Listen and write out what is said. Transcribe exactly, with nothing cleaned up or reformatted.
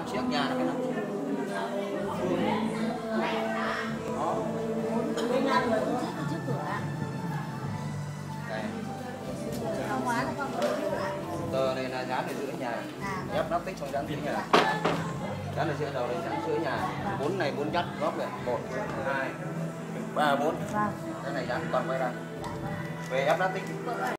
chiếc nhà là cái nào. Bên nhà người cũng trước trước cửa ạ. Đây. Hàng hóa nó còn Tờ này là dán ở giữa nhà. Ép nắp tích xong dán giữa nhà. Dán ở giữa đầu này dán giữa nhà. Bốn này bốn nhát góc này. Một, hai, ba, bốn. Cái này dán toàn quay ra. Về ép nắp tích.